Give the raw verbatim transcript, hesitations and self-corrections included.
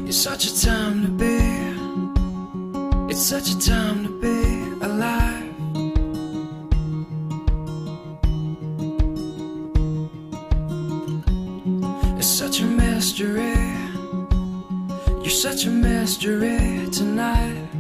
It's such a time to be, it's such a time to be alive. It's such a mystery, you're such a mystery tonight.